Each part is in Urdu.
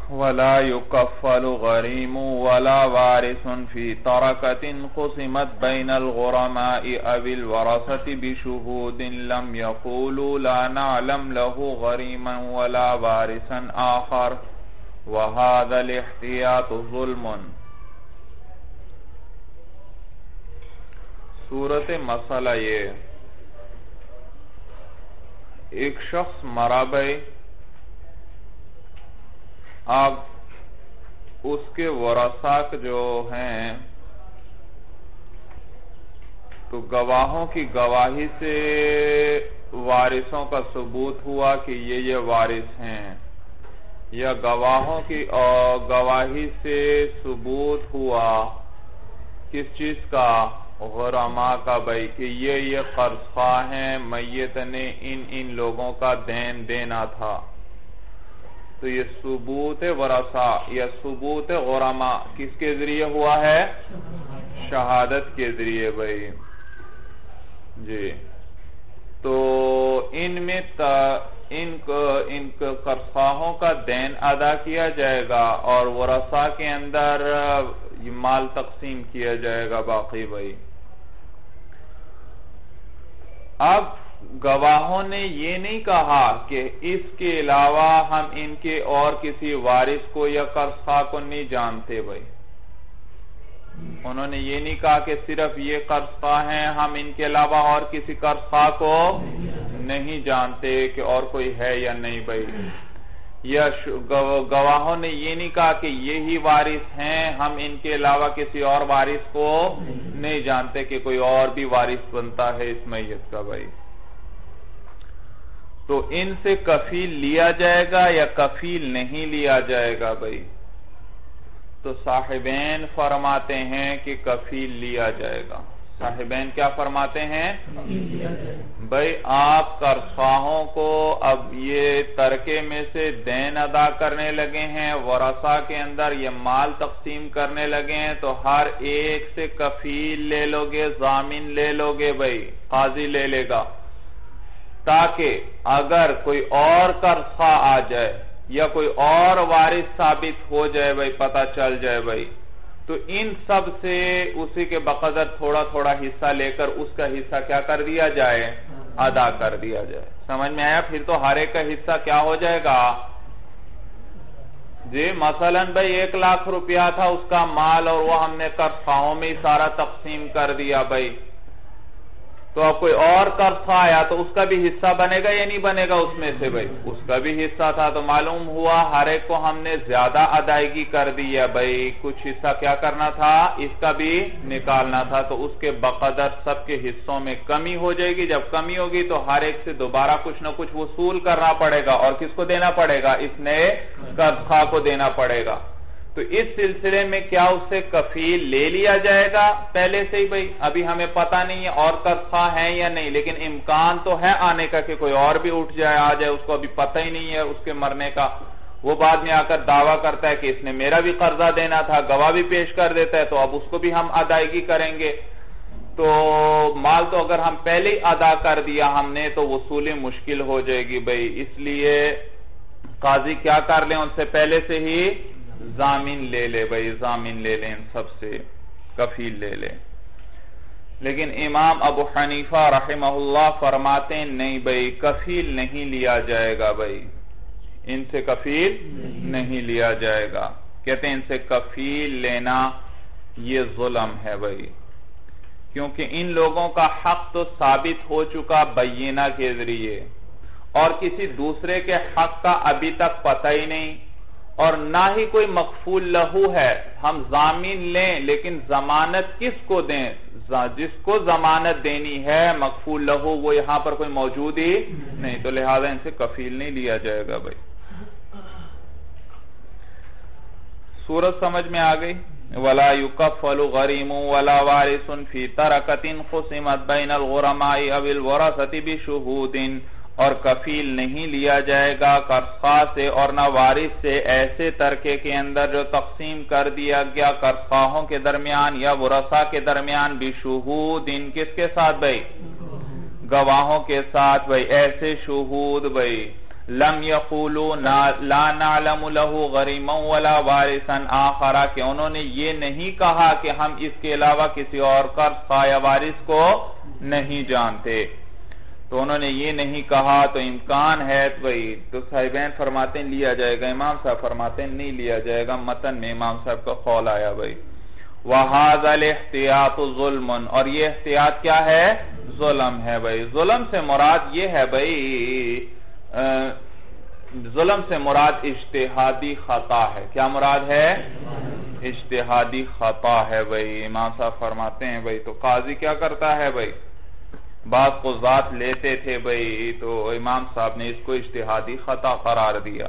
ولا يكفل غريم ولا وارث في تركة قسمت بين الغرماء أو الورثة بشهود لم يقولوا لا نعلم له غريما ولا وارثا آخر وهذا الاحتياط ظلم. صورت مسئلہ یہ، ایک شخص مرا بھائی، اب اس کے ورثاء جو ہیں تو گواہوں کی گواہی سے وارثوں کا ثبوت ہوا کہ یہ وارث ہیں، یا گواہوں کی گواہی سے ثبوت ہوا کس چیز کا؟ غرماء کا بھائی، کہ یہ قرض خواہ ہیں، میت نے ان لوگوں کا دین دینا تھا. تو یہ ثبوت ورثاء یا ثبوت غرماء کس کے ذریعے ہوا ہے؟ شہادت کے ذریعے بھائی. جی، تو ان میں ان قرض خواہوں کا دین ادا کیا جائے گا اور ورثاء کے اندر مال تقسیم کیا جائے گا باقی بھائی. اب گواہوں نے یہ نہیں کہا کہ اس کے علاوہ ہم ان کے اور کسی وارث کو یا قرض خواہ کو نہیں جانتے بھائی. انہوں نے یہ نہیں کہا کہ صرف یہ قرض خواہ ہیں، ہم ان کے علاوہ اور کسی قرض خواہ کو نہیں جانتے کہ اور کوئی ہے یا نہیں بھائی. یا گواہوں نے یہ نہیں کہا کہ یہی وارث ہیں، ہم ان کے علاوہ کسی اور وارث کو نہیں جانتے کہ کوئی اور بھی وارث بنتا ہے اس میت کا بھائی. تو ان سے کفیل لیا جائے گا یا کفیل نہیں لیا جائے گا بھائی؟ تو صاحبین فرماتے ہیں کہ کفیل لیا جائے گا. صاحبین کیا فرماتے ہیں؟ بھائی آپ قرض خواہوں کو اب یہ ترکے میں سے دین ادا کرنے لگے ہیں، ورثاء کے اندر یہ مال تقسیم کرنے لگے ہیں، تو ہر ایک سے کفیل لے لو گے، ضامن لے لو گے بھائی، قاضی لے لے گا، تاکہ اگر کوئی اور قرض خواہ آ جائے یا کوئی اور وارث ثابت ہو جائے بھائی، پتہ چل جائے بھائی، تو ان سب سے اسی کے بقدر تھوڑا تھوڑا حصہ لے کر اس کا حصہ کیا کر دیا جائے؟ ادا کر دیا جائے. سمجھ میں آیا؟ پھر تو ہر ایک کا حصہ کیا ہو جائے گا؟ جی مثلا بھائی 1,00,000 روپیہ تھا اس کا مال اور وہ ہم نے قرض خواہوں میں سارا تقسیم کر دیا بھائی. تو اب کوئی اور قرض خواہ آیا تو اس کا بھی حصہ بنے گا یا نہیں بنے گا اس میں سے بھائی؟ اس کا بھی حصہ تھا، تو معلوم ہوا ہر ایک کو ہم نے زیادہ ادائیگی کر دی ہے بھائی. کچھ حصہ کیا کرنا تھا؟ اس کا بھی نکالنا تھا. تو اس کے بقدر سب کے حصوں میں کمی ہو جائے گی. جب کمی ہوگی تو ہر ایک سے دوبارہ کچھ نہ کچھ وصول کرنا پڑے گا. اور کس کو دینا پڑے گا؟ اس نئے قرض خواہ کو دینا پڑے گا. تو اس سلسلے میں کیا اس سے کفیل لے لیا جائے گا پہلے سے ہی بھائی؟ ابھی ہمیں پتہ نہیں ہے اور قرض خواہ ہیں یا نہیں، لیکن امکان تو ہے آنے کا کہ کوئی اور بھی اٹھ جائے، آ جائے، اس کو ابھی پتہ ہی نہیں ہے اس کے مرنے کا. وہ بعد میں آ کر دعویٰ کرتا ہے کہ اس نے میرا بھی قرضہ دینا تھا، گواہ بھی پیش کر دیتا ہے، تو اب اس کو بھی ہم ادائیگی کریں گے. تو مال تو اگر ہم پہلے ہی ادا کر دیا ہم نے تو وصولی مشکل ہو جائے گی بھائی. اس لیے قاضی کیا کر لیں، ان سے پہلے سے ہی ضامن لے لے بھائی، ضامن لے لیں، ان سب سے کفیل لے لے. لیکن امام ابو حنیفہ رحمہ اللہ فرماتے ہیں نہیں بھائی، کفیل نہیں لیا جائے گا بھائی، ان سے کفیل نہیں لیا جائے گا. کہتے ہیں ان سے کفیل لینا یہ ظلم ہے بھائی، کیونکہ ان لوگوں کا حق تو ثابت ہو چکا بینہ کے ذریعے، اور کسی دوسرے کے حق کا ابھی تک پتہ ہی نہیں، اور نہ ہی کوئی مکفول لہو ہے. ہم ضامن لیں لیکن ضمانت کس کو دیں؟ جس کو ضمانت دینی ہے مکفول لہو وہ یہاں پر کوئی موجود ہی نہیں، تو لہذا ان سے کفیل نہیں لیا جائے گا بھائی. سورت سمجھ میں آ گئی؟ وَلَا يُكَفَّلُ غَرِيمٌ وَلَا وَارِثٌ فِي تَرَكَةٍ قُسِمَتْ بَيْنَ الْغُرَمَاءِ أَوِ الْوَرَثَةِ بِشُهُودٍ، اور کفیل نہیں لیا جائے گا قرض خواہ سے اور نہ وارث سے ایسے ترکے کے اندر جو تقسیم کر دیا گیا قرض خواہوں کے درمیان یا ورثاء کے درمیان، بشہود، کس کے ساتھ بھائی؟ گواہوں کے ساتھ بھائی. ایسے شہود بھائی لم یقولوا لا نعلم له غریما ولا وارثا آخر، کہ انہوں نے یہ نہیں کہا کہ ہم اس کے علاوہ کسی اور قرض خواہ یا وارث کو نہیں جانتے، تو انہوں نے یہ نہیں کہا، تو امکان ہے وہی، تو صاحبین فرماتے ہیں لیا جائے گا، امام صاحب فرماتے ہیں نہیں لیا جائے گا، متن میں امام صاحب کا قول آیا بھائی۔ وَهَذَا الْاحْتِيَاطُ ظُلْمٌ، اور یہ احتیاط کیا ہے؟ ظلم ہے بھائی۔ ظلم سے مراد یہ ہے بھائی، ظلم سے مراد اجتہادی خطا ہے۔ کیا مراد ہے؟ اجتہادی خطا ہے بھائی۔ امام صاحب فرماتے ہیں بھائی تو قاضی کیا کرتا ہے بھائی، بعض قضات لیتے تھے بھائی، تو امام صاحب نے اس کو اجتہادی خطا قرار دیا۔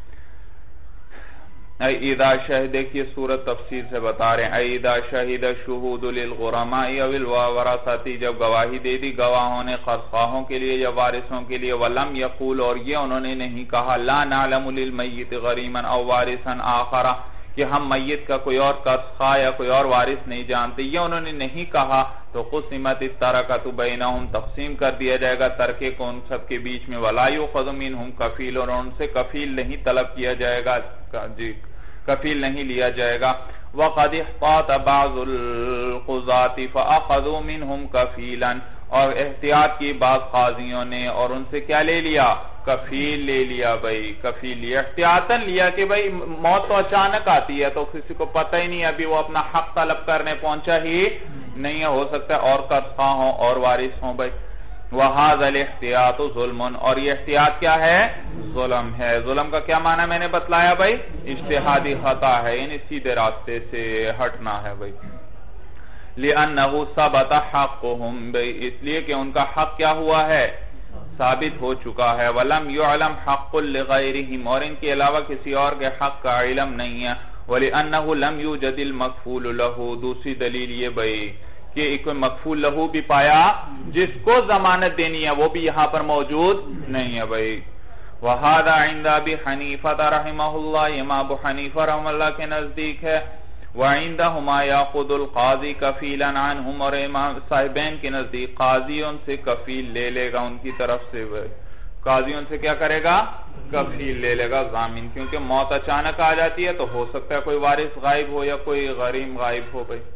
اذا شہد کی صورت تفسیر سے بتا رہے ہیں، اذا شہد شہود للغرماء او الورثۃ، جب گواہی دے دی گواہوں نے قرض خواہوں کے لیے یا وارثوں کے لیے، ولم یقول، اور یہ انہوں نے نہیں کہا، لا نعلم للمیت غریما او وارثا آخر، کہ ہم میت کا کوئی اور قرض خواہ یا کوئی اور وارث نہیں جانتے، یہ انہوں نے نہیں کہا، تو قسمت الترکۃ بینہم، تقسیم کر دیا جائے گا ترکے کو ان سب کے بیچ میں، ولا یؤخذ منہم کفیل، اور ان سے کفیل نہیں طلب کیا جائے گا، جی کفیل نہیں لیا جائے گا۔ وَقَدْ احْتَاطَ بَعْضُ الْقُضَاةِ فَأَخَذُوا مِنْهُمْ كَفِيلًا، اور احتیاط کی بعض قاضیوں نے اور ان سے کیا لے لیا؟ کفیل لے لیا بھائی، کفیل لیا، احتیاطاً لیا کہ بھائی موت تو اچانک آتی ہے تو کسی کو پتہ ہی نہیں، ابھی وہ اپنا حق طلب کرنے پہنچا ہی نہیں ہے، ہو سکتا ہے اور قرض خواہ ہوں اور وارث ہوں بھائی۔ وَهَذَا الْاحْتِيَاطُ ظُلْمٌ، اور یہ احتیاط کیا ہے؟ ظلم ہے۔ ظلم کا کیا معنی میں نے بتلایا بھائی؟ اجتہادی خطا ہے، یعنی سیدھے راستے سے ہٹنا ہے بھائی۔ لِأَنَّهُ ثَبَتَ حَقُّهُمْ، بھائی اس لیے کہ ان کا حق کیا ہوا ہے؟ ثابت ہو چکا ہے۔ وَلَمْ يُعْلَمْ حَقٌّ لِغَيْرِهِمْ، اور ان کے علاوہ کسی اور کے حق کا علم نہیں ہے۔ وَلِأَنَّهُ لَمْ يُوجَدِ الْمَكْفُولُ لَهُ، دوسری دلیل یہ بھائی کہ ایک مکفول لہو بھی پایا جس کو ضمانت دینی ہے، وہ بھی یہاں پر موجود نہیں ہے بھائی۔ وَهَذَا عِنْدَ أَبِي حَنِيفَةَ رَحِمَهُ اللَّهِ، امام ابو حنیفہ رحمہ اللہ کے نزدیک ہے۔ وَعِنْدَهُمَا يَأْخُذُ الْقَاضِي كَفِيلًا عَنْهُمْ، اور امام صاحبین کے نزدیک قاضی ان سے کفیل لے لے گا، ان کی طرف سے قاضی ان سے کیا کرے گا؟ کفیل لے لے گا، ضامن، کیونکہ موت اچانک آ جاتی ہے تو ہو سکتا ہے کوئی وارث غائب ہو یا کوئی غریم غائب ہو بھائی۔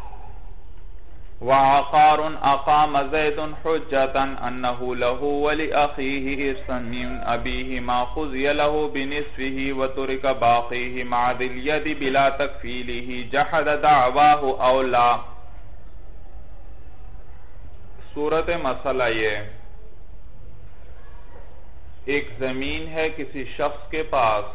وعقار اقام زید حجتا انه له ولأخيه ارثا من ابيه ما خذي له بنصفه وترك باقيه مع ذي اليد بلا تكفيله جحد دعواه او لا۔ صورت مسئلہ یہ، ایک زمین ہے کسی شخص کے پاس،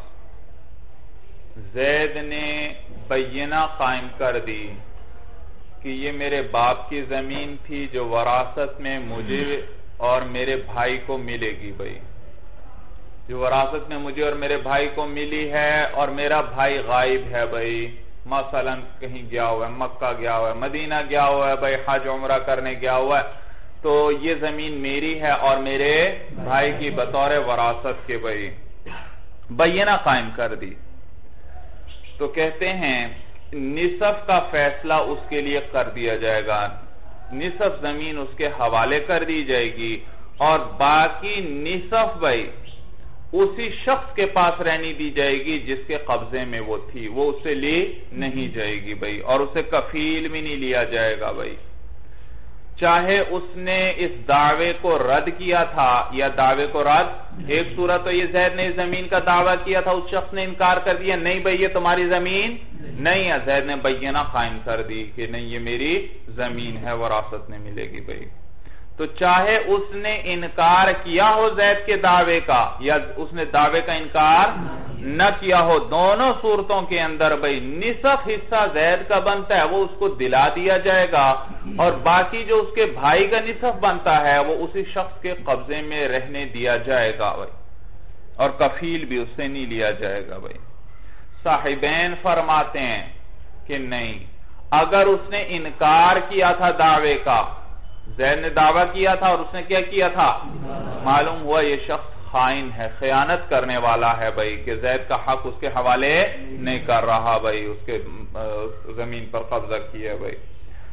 زید نے بینہ قائم کر دی کہ یہ میرے باپ کی زمین تھی جو وراثت میں مجھے اور میرے بھائی کو ملے گی بھائی، جو وراثت میں مجھے اور میرے بھائی کو ملی ہے، اور میرا بھائی غائب ہے بھائی، مثلا کہیں گیا ہوا ہے، مکہ گیا ہوا ہے، مدینہ گیا ہوا ہے بھائی، حج عمرہ کرنے گیا ہوا ہے، تو یہ زمین میری ہے اور میرے بھائی کی بطور وراثت کے بھائی بینہ قائم کر دی، تو کہتے ہیں نصف کا فیصلہ اس کے لیے کر دیا جائے گا، نصف زمین اس کے حوالے کر دی جائے گی، اور باقی نصف بھائی اسی شخص کے پاس رہنی دی جائے گی جس کے قبضے میں وہ تھی، وہ اسے لی نہیں جائے گی بھائی، اور اسے کفیل بھی نہیں لیا جائے گا بھائی، چاہے اس نے اس دعوے کو رد کیا تھا یا دعوے کو رد، ایک صورت تو یہ زید نے اس زمین کا دعویٰ کیا تھا، اس شخص نے انکار کر دیا نہیں بھئی یہ تمہاری زمین نہیں ہے، زید نے بینہ قائم کر دی کہ نہیں یہ میری زمین ہے، وراثت میں ملے گی بھئی، تو چاہے اس نے انکار کیا ہو زید کے دعوے کا یا اس نے دعوے کا انکار نہ کیا ہو، دونوں صورتوں کے اندر بھئی نصف حصہ زید کا بنتا ہے وہ اس کو دلا دیا جائے گا، اور باقی جو اس کے بھائی کا نصف بنتا ہے وہ اسی شخص کے قبضے میں رہنے دیا جائے گا بھئی، اور کفیل بھی اس سے نہیں لیا جائے گا بھئی۔ صاحبین فرماتے ہیں کہ نہیں، اگر اس نے انکار کیا تھا دعوے کا، زید نے دعویٰ کیا تھا اور اس نے کیا کیا تھا، معلوم ہوا یہ شخص خائن ہے، خیانت کرنے والا ہے بھئی، کہ زید کا حق اس کے حوالے نہیں کر رہا بھئی، اس کے زمین پر قبضہ کیا بھئی،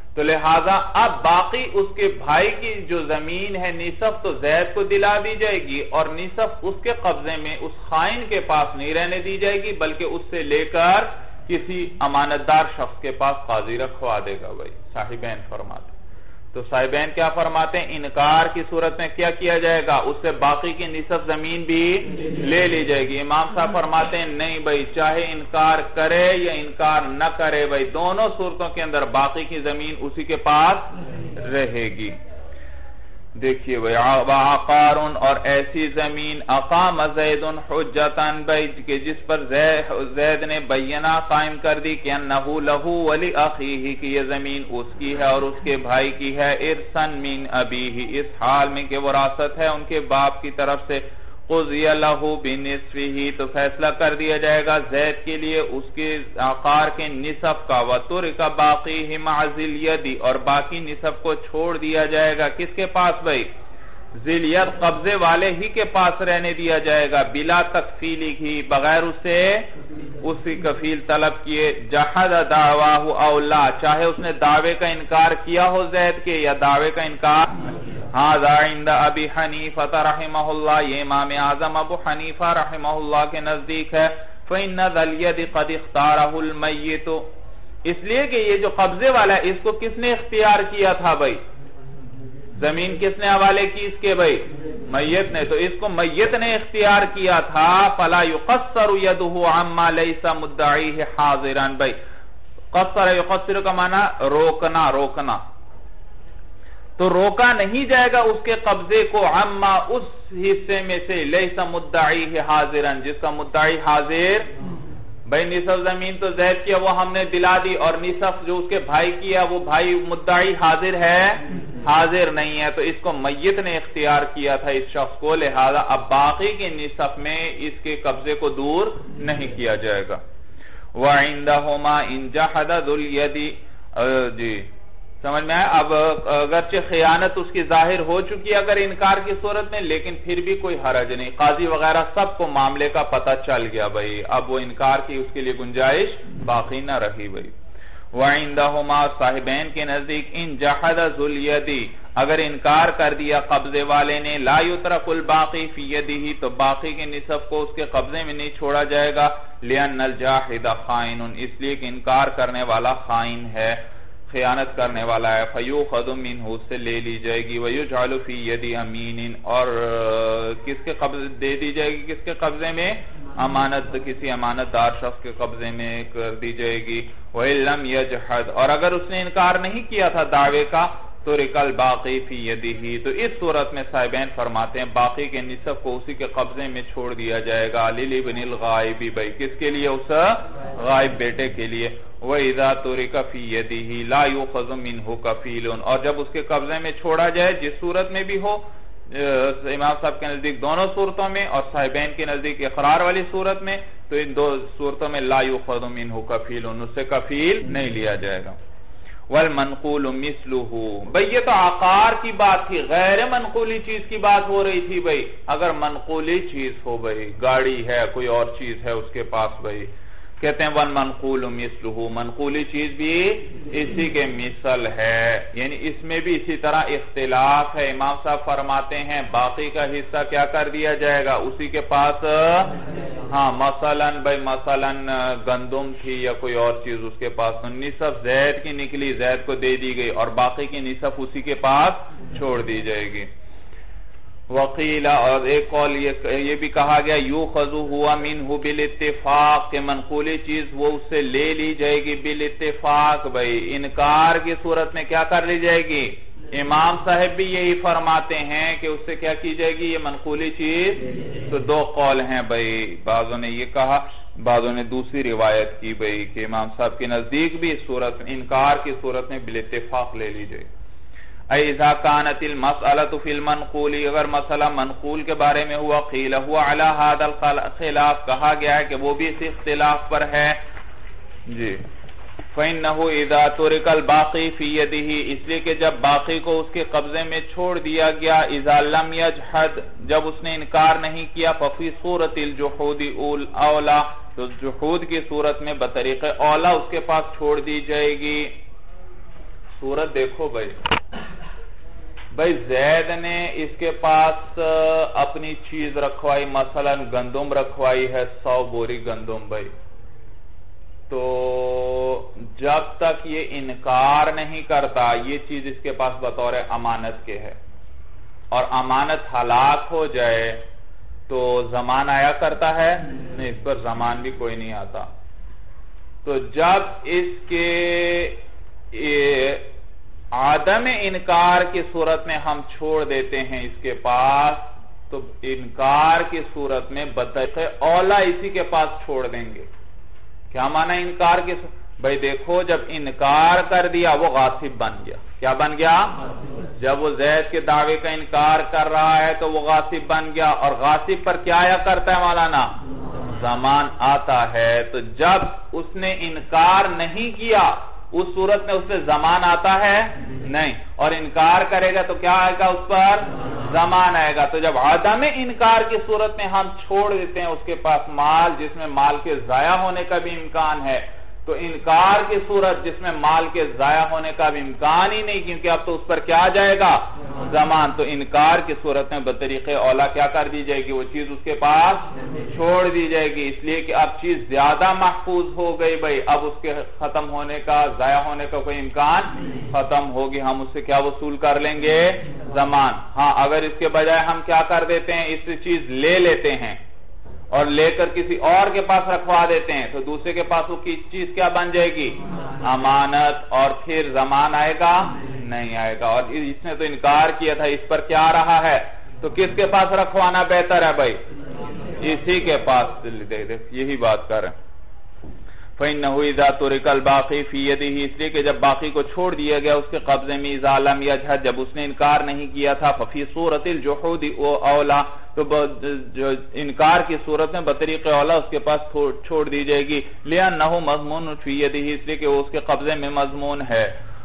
تو لہٰذا اب باقی اس کے بھائی کی جو زمین ہے نصف تو زید کو دلا دی جائے گی، اور نصف اس کے قبضے میں اس خائن کے پاس نہیں رہنے دی جائے گی، بلکہ اس سے لے کر کسی امانتدار شخص کے پاس قاضی رکھوا دے گا بھائی، صاحبین فرماتے ہیں۔ تو صاحبین کیا فرماتے ہیں؟ انکار کی صورت میں کیا کیا جائے گا؟ اس سے باقی کی نصف زمین بھی لے لی جائے گی۔ امام صاحب فرماتے ہیں نہیں بھائی، چاہے انکار کرے یا انکار نہ کرے بھائی، دونوں صورتوں کے اندر باقی کی زمین اسی کے پاس رہے گی۔ دیکھیے بھائی، وعقار، اور ایسی زمین اقام زید حجتاً بھائی کہ جس پر زید نے بینہ قائم کر دی کہ انہو لہو ولی اخیہ، کہ یہ زمین اس کی ہے اور اس کے بھائی کی ہے، ارثاً من ابیہ، اس حال میں کہ وراثت ہے ان کے باپ کی طرف سے، قضی لہو بنصفہ، تو فیصلہ کر دیا جائے گا زید کے لیے اس کے عقار کے نصف کا، وترک باقیہ مع ذی الید، اور باقی نصف کو چھوڑ دیا جائے گا کس کے پاس بھائی؟ ذی الید، قبضے والے ہی کے پاس رہنے دیا جائے گا، بلا تکفیلی ہی، بغیر اسی کفیل طلب کیے، جحد دعواہ او لا، چاہے اس نے دعوے کا انکار کیا ہو زید کے یا دعوے کا انکار۔ ھذا عند ابی حنیفہ رحمہ اللہ، یہ امام اعظم ابو حنیفہ رحمہ اللہ کے نزدیک ہے، فإن ذا الید قد اختارہ المیت، اس لیے کہ یہ جو قبضے والا ہے اس کو کس نے اختیار کیا تھا بھائی؟ زمین کس نے حوالے کی اس کے بھائی؟ میت نے، تو اس کو میت نے اختیار کیا تھا، فلا یقصر یدہ عما لیس مدعیہ حاضرا، بھائی قصر یقصر کا معنی روکنا، تو روکا نہیں جائے گا اس کے قبضے کو، عما اس حصے میں سے، لیس مدعیہ حاضرا، جس کا مدعی حاضر، بھائی نصف زمین تو زید کیا وہ ہم نے دلا دی، اور نصف جو اس کے بھائی کیا وہ بھائی مدعی حاضر ہے، حاضر نہیں ہے، تو اس کو میت نے اختیار کیا تھا اس شخص کو، لہذا اب باقی کے نصف میں اس کے قبضے کو دور نہیں کیا جائے گا۔ وَعِندَهُمَا إِن جَحَدَ ذُو الْيَدِ، جی سمجھ میں آیا؟ اب اگرچہ خیانت اس کی ظاہر ہو چکی اگر انکار کی صورت میں، لیکن پھر بھی کوئی حرج نہیں، قاضی وغیرہ سب کو معاملے کا پتہ چل گیا بھائی، اب وہ انکار کی اس کے لیے گنجائش باقی نہ رہی بھائی۔ وَعِندَهُمَا، صاحبین کے نزدیک، إِن جَحَدَ ذُو الْيَدِ، اگر انکار کر دیا قبضے والے نے، لَا يُتْرَكُ الْبَاقِي فِي يَدِهِ، تو باقی کے نصف کو اس کے قبضے میں نہیں چھوڑا جائے گا، لِأَنَّ الْجَاحِدَ خَائِنٌ، اس لیے کہ انکار کرنے والا خائن ہے، خیانت کرنے والا ہے، فَيُوخَذُ مِنْهُ، اس سے لے لی جائے گی، وَيُجْعَلُ فِي يَدِ أَمِينٍ، اور کس کے قبضے دے دی جائے گی؟ کس کے قبضے میں؟ کسی امانت دار شخص کے قبضے میں کر دی جائے گی۔ وَإِن لَمْ يَجْحَدْ، اور اگر اس نے انکار نہیں کیا تھا دعوے کا، تُرِكَ الْبَاقِي فِي يَدِهِ، تو اس صورت میں صاحبین فرماتے ہیں باقی کے نصف کو اسی کے قبضے میں چھوڑ دیا جائے گا، لِلِبْنِ الْغَائِبِ، بھائی کس کے لیے؟ اس غائب بیٹے کے لیے۔ وَإِذَا تُرِكَ فِي يَدِهِ لَا يُؤْخَذُ مِنْهُ كَفِيلٌ، اور جب اس کے قبضے میں چھوڑا جائے جس صورت میں بھی ہو، امام صاحب کے نزدیک دونوں صورتوں میں اور صاحبین کے نزدیک اقرار والی صورت میں، تو ان دو صورتوں میں لا يُؤْخَذُ مِنْهُ كَفِيلٌ، اس سے کفیل نہیں لیا جائے گا۔ وَالْمَنْقُولُ مِثْلُهُ، بھئی یہ تو عقار کی بات تھی، غیر منقولی چیز کی بات ہو رہی تھی بھئی، اگر منقولی چیز ہو بھئی، گاڑی ہے، کوئی اور چیز ہے اس کے پاس بھئی، کہتے ہیں وَالْمَنْقُولُ مِثْلُهُ، منقولی چیز بھی اسی کے مثل ہے، یعنی اس میں بھی اسی طرح اختلاف ہے۔ امام صاحب فرماتے ہیں باقی کا حصہ کیا کر دیا جائے گا اسی کے پاس، ہاں مثلا گندم تھی یا کوئی اور چیز اس کے پاس، تو نصف زید کی نکلی، زید کو دے دی گئی، اور باقی کی نصف اسی کے پاس چھوڑ دی جائے گی۔ وقیل، اور ایک قول یہ بھی کہا گیا، یوخذ ہوا منہ بالاتفاق، کہ منقولی چیز وہ اس سے لے لی جائے گی بالاتفاق، بھائی انکار کی صورت میں کیا کر لی جائے گی؟ امام صاحب بھی یہی فرماتے ہیں کہ اس سے کیا کی جائے گی یہ منقولی چیز، تو دو قول ہیں بھائی، بعضوں نے یہ کہا، بعضوں نے دوسری روایت کی بھائی کہ امام صاحب کے نزدیک بھی انکار کی صورت میں بالاتفاق لے لی جائے گی۔ اذا كانت المسألة في المنقول، اگر مسئلہ منقول کے بارے میں ہوا، قیل ہوا علی هذا الخلاف، کہا گیا ہے کہ وہ بھی اس اختلاف پر ہے جی۔ فإنه اذا ترك الباقي في يده، اس لیے کہ جب باقی کو اس کے قبضے میں چھوڑ دیا گیا، اذا لم يجحد، جب اس نے انکار نہیں کیا، ففي صورة الجحود اولا، تو جحود کی صورت میں بطریق اولا اس کے پاس چھوڑ دی جائے گی۔ صورت دیکھو بھائی زید نے اس کے پاس اپنی چیز رکھوائی، مثلا گندم رکھوائی ہے 100 بوری گندم بھائی، تو جب تک یہ انکار نہیں کرتا یہ چیز اس کے پاس بطور امانت کے ہے، اور امانت ہلاک ہو جائے تو زمان آیا کرتا ہے نہیں، اس پر زمان بھی کوئی نہیں آتا۔ تو جب اس کے عدم انکار کی صورت میں ہم چھوڑ دیتے ہیں اس کے پاس، تو انکار کی صورت میں بطریق اولا اسی کے پاس چھوڑ دیں گے۔ کیا معنی انکار کی بھائی دیکھو جب انکار کر دیا وہ غاصب بن گیا۔ کیا بن گیا؟ جب وہ زید کے دعوے کا انکار کر رہا ہے تو وہ غاصب بن گیا، اور غاصب پر کیا آیا کرتا ہے مولانا؟ زمان آتا ہے۔ تو جب اس نے انکار نہیں کیا اس صورت میں اس سے زمان آتا ہے نہیں، اور انکار کرے گا تو کیا آئے گا اس پر؟ زمان آئے گا۔ تو جب عدم انکار کی صورت میں ہم چھوڑ دیتے ہیں اس کے پاس مال جس میں مال کے ضائع ہونے کا بھی امکان ہے، تو انکار کی صورت جس میں مال کے ضائع ہونے کا بھی امکان ہی نہیں، کیونکہ اب تو اس پر کیا جائے گا؟ زمان۔ تو انکار کی صورت میں بطریق اولا کیا کر دی جائے گی؟ وہ چیز اس کے پاس چھوڑ دی جائے گی، اس لیے کہ اب چیز زیادہ محفوظ ہو گئی بھائی، اب اس کے ختم ہونے کا، ضائع ہونے کا کوئی امکان ختم ہوگی، ہم اس سے کیا وصول کر لیں گے؟ زمان۔ ہاں اگر اس کے بجائے ہم کیا کر دیتے ہیں، اس سے چیز لے لیتے ہیں اور لے کر کسی اور کے پاس رکھوا دیتے ہیں، تو دوسرے کے پاس وہ چیز کیا بن جائے گی؟ امانت، اور پھر زمان آئے گا؟ نہیں آئے گا۔ اور اس نے تو انکار کیا تھا، اس پر کیا رہا ہے؟ تو کس کے پاس رکھوانا بہتر ہے بھائی؟ اسی کے پاس۔ یہی بات کر رہے ہیں۔ فَإِنَّهُ إِذَا تُرِكَ الْبَاقِي فِي يَدِهِ، اس لیے کہ جب باقی کو چھوڑ دیا گیا اس کے قبضے میں، إِذَا لَمْ يَجْحَدْ، جب اس نے انکار نہیں کیا تھا، فَفِي صُورَةِ الْجُحُودِ أَوْلَى، تو انکار کی صورت میں بطریق اولا اس کے پاس چھوڑ دی جائے گی، لِأَنَّهُ مَضْمُونٌ فِي يَدِهِ، اس لیے کہ وہ اس کے قبضے میں مضمون ہے۔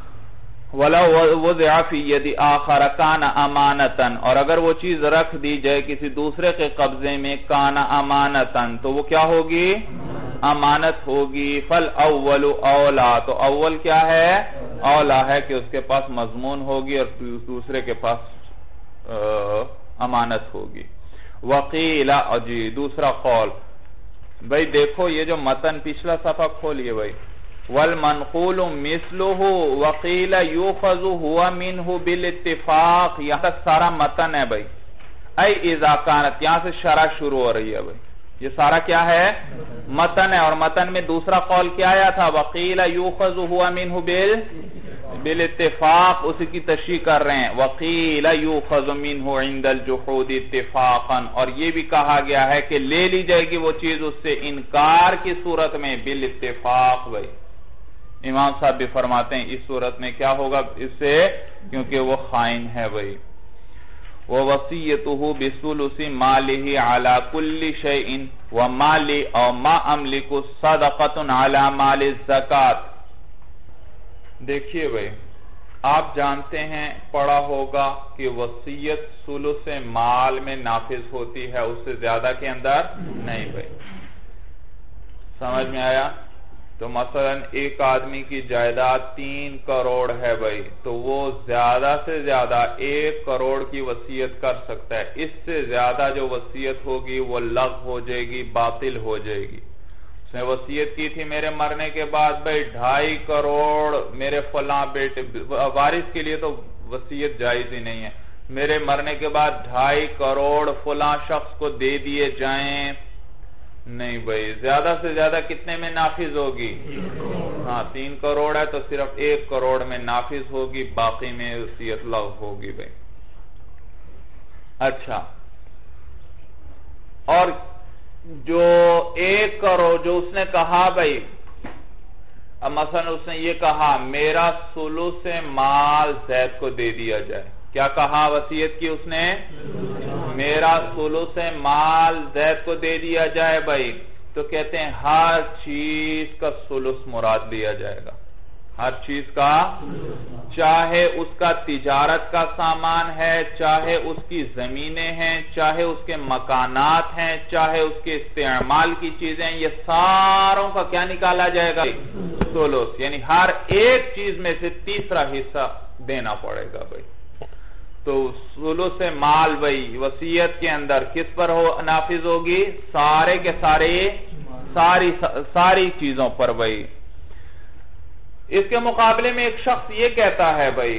وَلَوْ وُضِعَ فِي يَدِ آخَرَ كَانَ أَمَانَةً، اور اگر وہ چیز رکھ دی جائے کسی دوسرے کے قبضے میں، كَانَ أَمَانَةً، تو وہ کیا ہوگی؟ امانت ہوگی۔ فَالْأَوَّلُ أَوْلَى، تو اول کیا ہے؟ اولا ہے کہ اس کے پاس مضمون ہوگی اور دوسرے کے پاس امانت ہوگی۔ وَقِيلَ، جی دوسرا قول بھئی دیکھو یہ جو متن پچھلا صفحہ کھولیے بھئی، وَالْمَنْقُولُ مِثْلُهُ وَقِيلَ يُؤْخَذُ هُوَ مِنْهُ بِالْاتِّفَاقِ، یہاں تک سارا متن ہے بھئی۔ اَيْ اِذَا كَانَتْ، یہاں سے شرح شروع ہو رہی ہے بھئی، یہ سارا کیا ہے؟ متن ہے، اور متن میں دوسرا قول کیا آیا تھا؟ وَقِيلَ يُؤْخَذُ هُوَ مِنْهُ بالاتفاق، اسی کی تشریح کر رہے ہیں۔ وَقِيلَ يُؤْخَذُ مِنْهُ عِنْدَ الْجُحُودِ اتِّفَاقًا، اور یہ بھی کہا گیا ہے کہ لے لی جائے گی وہ چیز اس سے انکار کی صورت میں بالاتفاق بھئی۔ امام صاحب بھی فرماتے ہیں اس صورت میں کیا ہوگا اس سے، کیونکہ وہ خائن ہے بھئی۔ وَوَصِيَّتُهُ بِثُلُثِ مَالِهِ عَلَى كُلِّ شَيْءٍ وَمَالِ أَوْ مَا أَمْلِكُ صَدَقَةٌ عَلَى مَالِ الزَّكَاةِ۔ دیکھیے بھئی، آپ جانتے ہیں پڑھا ہوگا کہ وصیت ثلث مال میں نافذ ہوتی ہے، اس سے زیادہ کے اندر نہیں بھئی۔ سمجھ میں آیا؟ تو مثلا ایک آدمی کی جائیداد 3 کروڑ ہے بھئی، تو وہ زیادہ سے زیادہ 1 کروڑ کی وصیت کر سکتا ہے، اس سے زیادہ جو وصیت ہوگی وہ لغو ہو جائے گی، باطل ہو جائے گی۔ اس نے وصیت کی تھی میرے مرنے کے بعد بھئی 2.5 کروڑ میرے فلاں بیٹے، وارث کے لیے تو وصیت جائز ہی نہیں ہے، میرے مرنے کے بعد 2.5 کروڑ فلاں شخص کو دے دیے جائیں، نہیں بھئی، زیادہ سے زیادہ کتنے میں نافذ ہوگی؟ ہاں 3 کروڑ ہے تو صرف 1 کروڑ میں نافذ ہوگی، باقی میں وصیت لغو ہوگی بھئی۔ اچھا، اور جو 1 کروڑ جو اس نے کہا بھئی، مثلا اس نے یہ کہا میرا ثلث مال زید کو دے دیا جائے، کیا کہا وصیت کی اس نے؟ میرا ثلث مال زید کو دے دیا جائے بھئی، تو کہتے ہیں ہر چیز کا ثلث مراد لیا جائے گا، ہر چیز کا، چاہے اس کا تجارت کا سامان ہے، چاہے اس کی زمینیں ہیں، چاہے اس کے مکانات ہیں، چاہے اس کے استعمال کی چیزیں، یہ ساروں کا کیا نکالا جائے گا؟ ثلث، یعنی ہر ایک چیز میں سے تیسرا حصہ دینا پڑے گا بھائی۔ تو ثلث مال بھائی وصیت کے اندر کس پر نافذ ہوگی؟ سارے کے ساری چیزوں پر بھائی۔ اس کے مقابلے میں ایک شخص یہ کہتا ہے بھائی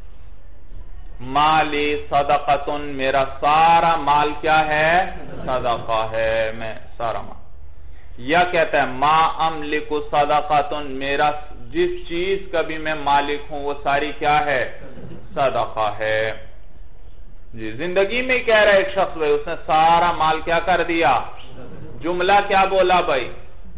مالی صدقتن، میرا سارا مال کیا ہے؟ صدقہ ہے، میں سارا مال۔ یا کہتا ہے ما املک صدقتن، میرا جس چیز کا بھی میں مالک ہوں وہ ساری کیا ہے؟ صدقہ ہے۔ جی زندگی میں کہہ رہا ہے ایک شخص بھائی، اس نے سارا مال کیا کر دیا؟ جملہ کیا بولا بھائی؟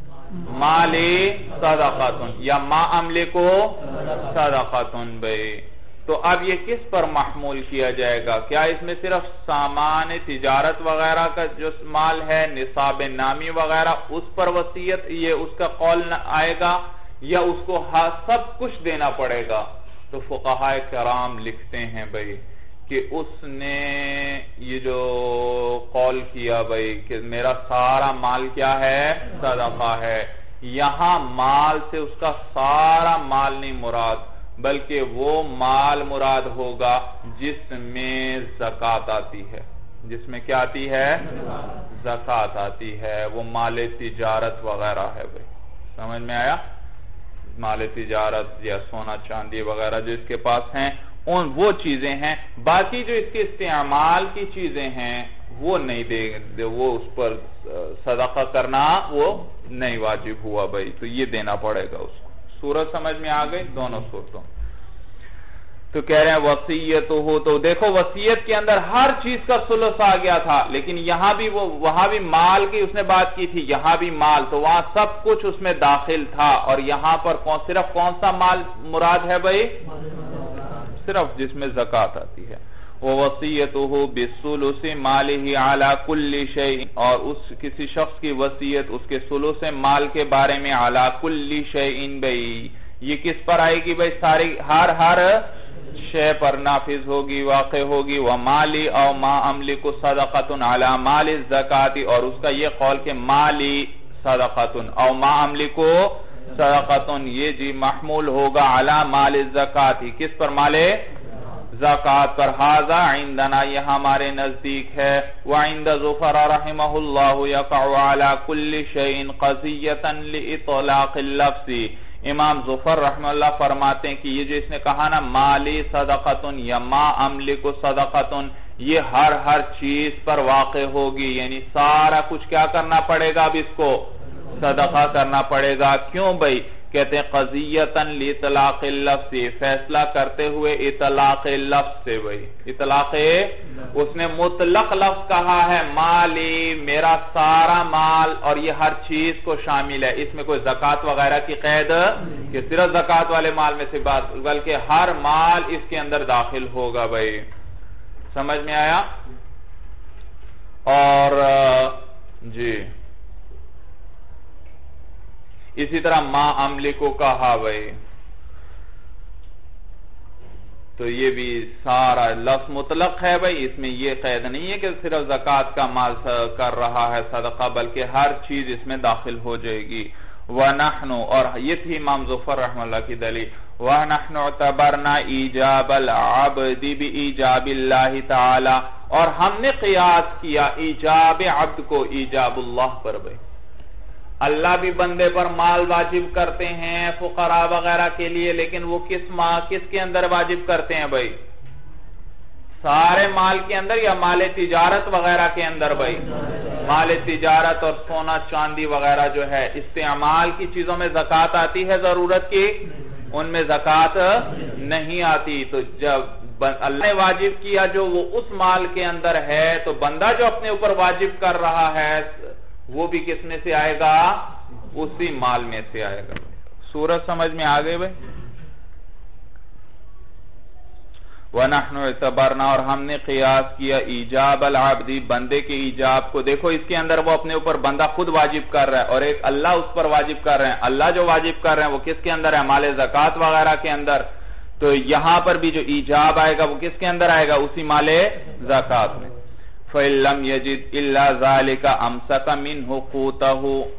مالی صدقاتن یا ما املکو صدقاتن بھائی۔ تو اب یہ کس پر محمول کیا جائے گا؟ کیا اس میں صرف سامان تجارت وغیرہ کا جو مال ہے، نصاب نامی وغیرہ، اس پر وصیت یہ اس کا قول آئے گا، یا اس کو سب کچھ دینا پڑے گا؟ تو فقہاء کرام لکھتے ہیں بھائی کہ اس نے یہ جو قول کیا بھائی کہ میرا سارا مال کیا ہے؟ صدقہ ہے، یہاں مال سے اس کا سارا مال نہیں مراد، بلکہ وہ مال مراد ہوگا جس میں زکوٰۃ آتی ہے۔ جس میں کیا آتی ہے؟ زکوٰۃ آتی ہے، وہ مال تجارت وغیرہ ہے بھائی۔ سمجھ میں آیا؟ مال تجارت یا سونا چاندی وغیرہ جو اس کے پاس ہیں وہ چیزیں ہیں، باقی جو اس کے استعمال کی چیزیں ہیں وہ نہیں دے، وہ اس پر صدقہ کرنا وہ نہیں واجب ہوا بھائی، تو یہ دینا پڑے گا اس کو۔ سورت سمجھ میں آ گئی دونوں صورتوں؟ تو کہہ رہے ہیں وصیت ہو، تو دیکھو وصیت کے اندر ہر چیز کا ثلث آ گیا تھا، لیکن یہاں بھی وہاں بھی مال کی اس نے بات کی تھی، یہاں بھی مال، تو وہاں سب کچھ اس میں داخل تھا، اور یہاں پر صرف کون سا مال مراد ہے بھائی؟ صرف جس میں زکوٰۃ آتی ہے۔ وَوَصِيَّتُهُ بِالثُّلُثِ مَالِهِ عَلَى كُلِّ شَيْءٍ، اور اس کسی شخص کی وصیت اس کے ثلث مال کے بارے میں عَلَى كُلِّ شَيْءٍ بھائی، یہ کس پر آئے گی بھائی؟ ساری ہر شے پر نافذ ہوگی، واقع ہوگی۔ وَمَالِ أَوْ مَا أَمْلِكُ صَدَقَةٌ عَلَى مَالِ الزَّكَاةِ، اور اس کا یہ قول کہ مالی صدقۃ او ما أَمْلِكُ صدقاتن، یہ جی محمول ہوگا علی مال الزکات، کس پر؟ مال زکات پر۔ ھذا عندنا، یہ ہمارے نزدیک ہے۔ وعند ظفر رحمہ اللہ یقع علی کل شیء قضیۃ لاطلاق اللفظ، امام ظفر رحمہ اللہ فرماتے ہیں کہ یہ جو اس نے کہا نا مالی صدقاتن یا ما املک صدقاتن، یہ ہر چیز پر واقع ہوگی، یعنی سارا کچھ کیا کرنا پڑے گا اب اس کو؟ صدقہ کرنا پڑے گا۔ کیوں بھائی؟ کہتے ہیں قضیتاً لاطلاق اللفظ، فیصلہ کرتے ہوئے اطلاق لفظ سے بھائی، اطلاق اس نے مطلق لفظ کہا ہے مالی، میرا سارا مال، اور یہ ہر چیز کو شامل ہے، اس میں کوئی زکوٰۃ وغیرہ کی قید کہ صرف زکوٰۃ والے مال میں سے بات، بلکہ ہر مال اس کے اندر داخل ہوگا بھائی۔ سمجھ میں آیا؟ اور جی اسی طرح ما املکو کہا بھائی، تو یہ بھی سارا لفظ مطلق ہے بھائی، اس میں یہ قید نہیں ہے کہ صرف زکوٰۃ کا مال کر رہا ہے صدقہ، بلکہ ہر چیز اس میں داخل ہو جائے گی۔ وَنَحْنُ، اور یہ تھی امام ظفر رحمہ اللہ کی دلیل، وَنَحْنُ اعْتَبَرْنَا ایجاب العبد بِایجاب اللہ تعالی، اور ہم نے قیاس کیا ایجاب عبد کو ایجاب اللہ پر بھائی۔ اللہ بھی بندے پر مال واجب کرتے ہیں فقراء وغیرہ کے لیے، لیکن وہ کس کے اندر واجب کرتے ہیں بھائی؟ سارے مال کے اندر یا مال تجارت وغیرہ کے اندر بھائی؟ مال تجارت اور سونا چاندی وغیرہ جو ہے استعمال کی چیزوں میں زکوٰۃ آتی ہے ضرورت کی، ان میں زکوٰۃ نہیں آتی۔ تو جب اللہ نے واجب کیا جو وہ اس مال کے اندر ہے، تو بندہ جو اپنے اوپر واجب کر رہا ہے وہ بھی کس میں سے آئے گا؟ اسی مال میں سے آئے گا۔ سورت سمجھ میں آ گئے بھائی؟ وَنَحْنُ اعْتَبَرْنَا اور ہم نے قیاس کیا ایجاب العبدی بندے کے ایجاب کو. دیکھو اس کے اندر وہ اپنے اوپر بندہ خود واجب کر رہا ہے اور ایک اللہ اس پر واجب کر رہے ہیں. اللہ جو واجب کر رہے ہیں وہ کس کے اندر ہے؟ مال زکوٰۃ وغیرہ کے اندر. تو یہاں پر بھی جو ایجاب آئے گا وہ کس کے اندر آئے گا؟ اسی مال زکوٰۃ میں. فَإِن لَّمْ يَجِدْ إِلَّا ذَلِكَ أَمْسَكَ مِنْهُ قُوتَهُ.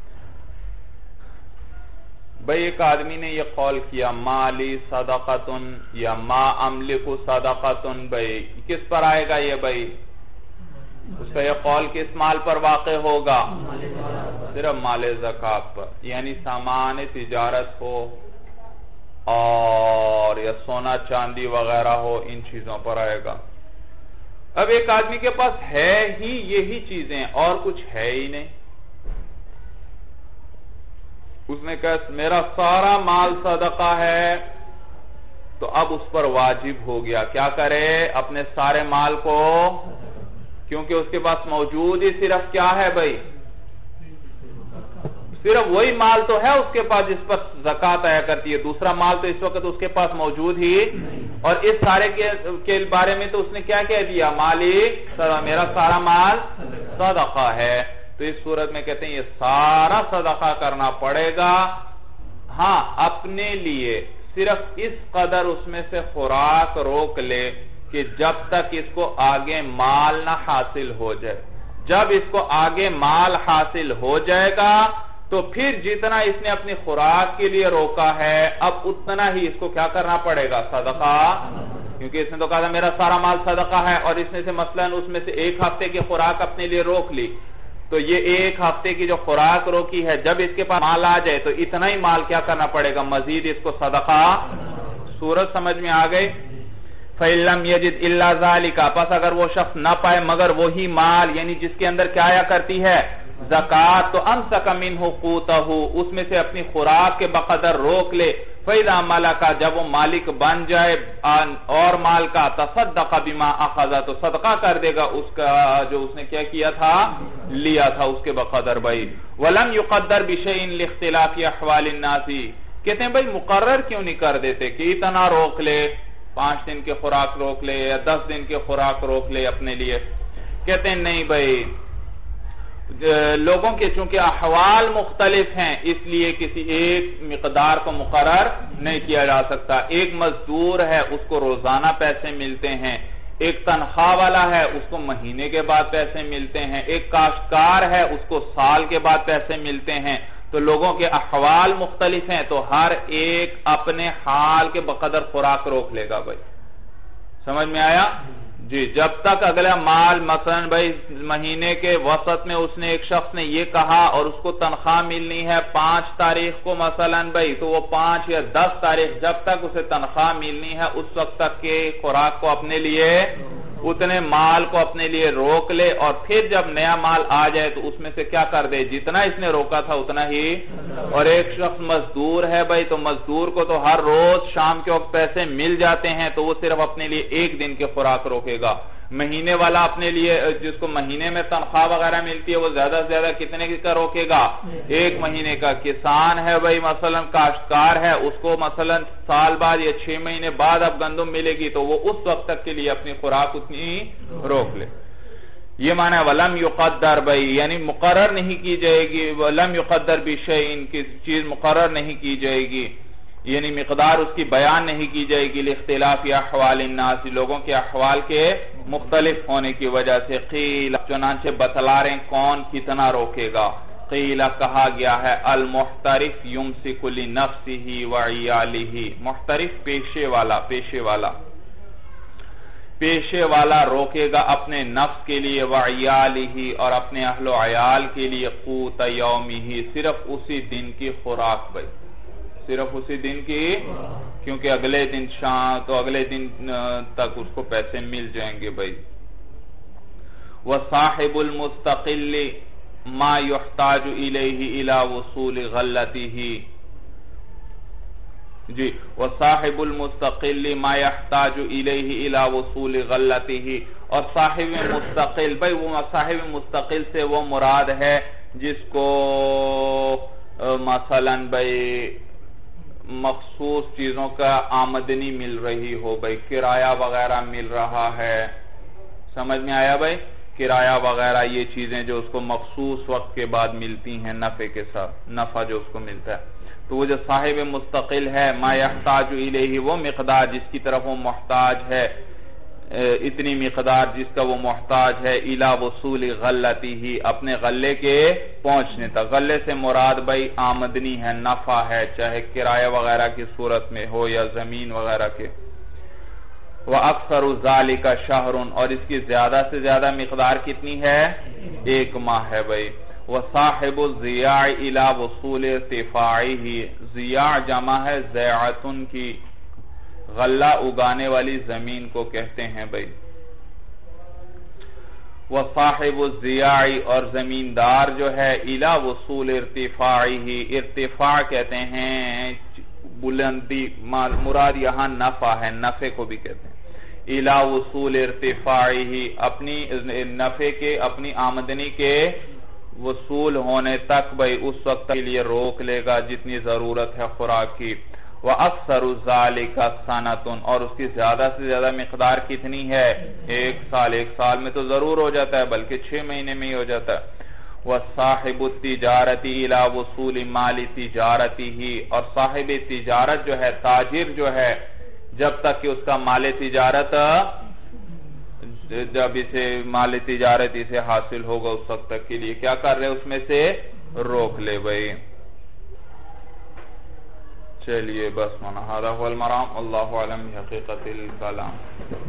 بھئی ایک آدمی نے یہ قول کیا مالی صدقتن یا ما املک صدقتن، بھئی کس پر آئے گا یہ؟ بھئی اس کا یہ قول کس مال پر واقع ہوگا؟ صرف مال زکوٰۃ پر، یعنی سامان تجارت ہو اور یا سونا چاندی وغیرہ ہو، ان چیزوں پر آئے گا. اب ایک آدمی کے پاس ہے ہی یہی چیزیں اور کچھ ہے ہی نہیں. اس نے کہا میرا سارا مال صدقہ ہے، تو اب اس پر واجب ہو گیا کیا کرے؟ اپنے سارے مال کو، کیونکہ اس کے پاس موجود ہی صرف کیا ہے بھائی؟ صرف وہی مال تو ہے اس کے پاس جس پر زکوٰۃ آیا کرتی ہے. دوسرا مال تو اس وقت اس کے پاس موجود ہی، اور اس سارے کے بارے میں تو اس نے کیا کہہ دیا؟ مالی میرا سارا مال صدقہ ہے. تو اس صورت میں کہتے ہیں یہ سارا صدقہ کرنا پڑے گا. ہاں اپنے لیے صرف اس قدر اس میں سے خوراک روک لے کہ جب تک اس کو آگے مال نہ حاصل ہو جائے. جب اس کو آگے مال حاصل ہو جائے گا تو پھر جتنا اس نے اپنی خوراک کے لیے روکا ہے اب اتنا ہی اس کو کیا کرنا پڑے گا؟ صدقہ. کیونکہ اس نے تو کہا تھا میرا سارا مال صدقہ ہے، اور اس نے سے مثلاً اس میں سے ایک ہفتے کی خوراک اپنے لیے روک لی، تو یہ ایک ہفتے کی جو خوراک روکی ہے جب اس کے پاس مال آ جائے تو اتنا ہی مال کیا کرنا پڑے گا؟ مزید اس کو صدقہ. صورت سمجھ میں آ گئی؟ فَإِن لَّمْ يَجِدْ إِلَّا ذَلِكَ، پس اگر وہ شخص نہ پائے مگر وہی مال، یعنی جس کے اندر کیا آیا کرتی ہے؟ زکوٰۃ، تو أَمْسَكَ مِنْهُ قُوتَهُ، اس میں سے اپنی خوراک کے بقدر روک لے. فَإِذَا مَلَكَ، جب وہ مالک بن جائے اور مال کا، تَصَدَّقَ بِمَا أَخَذَ، تو صدقہ کر دے گا اس کا جو اس نے کیا کیا تھا؟ لیا تھا اس کے بقدر. بھائی وَلَمْ يُقَدَّرْ بِشَيْءٍ لِاخْتِلَافِ أَحْوَالِ النَّاسِ، کہتے ہیں بھائی مقرر کیوں نہیں کر دیتے کہ اتنا روک لے، 5 دن کے خوراک روک لے یا 10 دن کے خوراک روک لے اپنے لیے. کہتے ہیں نہیں بھائی، لوگوں کے چونکہ احوال مختلف ہیں اس لیے کسی ایک مقدار کو مقرر نہیں کیا جا سکتا. ایک مزدور ہے اس کو روزانہ پیسے ملتے ہیں، ایک تنخواہ والا ہے اس کو مہینے کے بعد پیسے ملتے ہیں، ایک کاشتکار ہے اس کو سال کے بعد پیسے ملتے ہیں. تو لوگوں کے احوال مختلف ہیں تو ہر ایک اپنے حال کے بقدر خوراک روک لے گا. بھائی سمجھ میں آیا؟ جی جب تک اگلا مال مثلا بھائی مہینے کے وسط میں اس نے ایک شخص نے یہ کہا اور اس کو تنخواہ ملنی ہے 5 تاریخ کو مثلا بھائی، تو وہ 5 یا 10 تاریخ جب تک اسے تنخواہ ملنی ہے اس وقت تک کے خوراک کو اپنے لیے، اتنے مال کو اپنے لیے روک لے، اور پھر جب نیا مال آ جائے تو اس میں سے کیا کر دے؟ جتنا اس نے روکا تھا اتنا ہی. اور ایک شخص مزدور ہے بھائی، تو مزدور کو تو ہر روز شام کے وقت پیسے مل جاتے ہیں تو وہ صرف اپنے لیے 1 دن کی خوراک روکے گا. مہینے والا اپنے لیے جس کو مہینے میں تنخواہ وغیرہ ملتی ہے وہ زیادہ سے زیادہ کتنے کا روکے گا؟ 1 مہینے کا. کسان ہے بھائی مثلا کاشتکار ہے اس کو مثلا سال بعد یا 6 مہینے بعد اب گندم ملے گی تو وہ اس وقت تک کے لیے اپنی خوراک اتنی روک لے. یہ معنی ہے وَلَمْ يُقَدَّرْ بھائی، یعنی مقرر نہیں کی جائے گی. وَلَمْ يُقَدَّرْ بِشَيْءٍ، کسی چیز مقرر نہیں کی جائے گی، یعنی مقدار اس کی بیان نہیں کی جائے گی. لاختلاف احوال الناس، لوگوں کے احوال کے مختلف ہونے کی وجہ سے. قیل، چنانچہ بتلا رہے ہیں کون کتنا روکے گا. قیل کہا گیا ہے المحترف یمسک لنفسہ وعیالہ، محترف پیشے والا روکے گا اپنے نفس کے لیے، وعیالہ اور اپنے اہل و عیال کے لیے، قوت یومہ، صرف اسی دن کی خوراک. بھائی صرف اسی دن کی، کیونکہ اگلے دن شام تو اگلے دن تک اس کو پیسے مل جائیں گے. بھائی وصاحب المستقل ما يحتاج الیہ الی وصول غلته، جی وصاحب المستقل ما يحتاج الیہ الی وصول غلته، اور صاحب مستقل، بھائی وہ صاحب مستقل سے وہ مراد ہے جس کو مثلا بھائی مخصوص چیزوں کا آمدنی مل رہی ہو بھائی، کرایہ وغیرہ مل رہا ہے، سمجھ میں آیا بھائی؟ کرایہ وغیرہ یہ چیزیں جو اس کو مخصوص وقت کے بعد ملتی ہیں نفع کے ساتھ، نفع جو اس کو ملتا ہے، تو وہ جو صاحب مستقل ہے ما یحتاج الیہ، وہ مقدار جس کی طرف وہ محتاج ہے، اتنی مقدار جس کا وہ محتاج ہے، الی وصول غلتہ، اپنے غلے کے پہنچنے تک۔ غلے سے مراد بھائی آمدنی ہے، نفع ہے، چاہے کرایہ وغیرہ کی صورت میں ہو یا زمین وغیرہ کے۔ وَأَكْثَرُ ذَلِكَ شَهْرٌ، اور اس کی زیادہ سے زیادہ مقدار کتنی ہے؟ 1 ماہ ہے بھائی۔ وَصَاحِبُ الزِّيَاعِ إِلَى وُصُولِ ارْتِفَاعِهِ، زیاع جمع ہے زیعتن کی، غلہ اگانے والی زمین کو کہتے ہیں بھائی۔ وَصَاحِبُ الزِّيَاعِ، اور زمیندار جو ہے، إِلَى وُصُولِ ارْتِفَاعِهِ، ارتفاع کہتے ہیں بلندی، مراد یہاں نفع ہے، نفع کو بھی کہتے ہیں۔ إِلَى وُصُولِ ارْتِفَاعِهِ، اپنی نفع کے، اپنی آمدنی کے وصول ہونے تک بھئی، اس وقت کے لیے روک لے گا جتنی ضرورت ہے خوراک کی۔ وَأَكْثَرُ ذَلِكَ سَنَةٌ، اور اس کی زیادہ سے زیادہ مقدار کتنی ہے؟ 1 سال، 1 سال میں تو ضرور ہو جاتا ہے، بلکہ 6 مہینے میں ہی ہو جاتا ہے۔ وَصَاحِبُ التِّجَارَةِ إِلَى وُصُولِ مَالِ تِجَارَتِهِ، اور صاحب تجارت جو ہے، تاجر جو ہے، جب تک کہ اس کا مال تجارت، جب اسے مال تجارت اسے حاصل ہوگا اس وقت تک کے لیے کیا کر رہے اس میں سے روک لے بھئی۔ چلیے بس منہا هذا هو المرام، اللہ علم حقیقت الکلام۔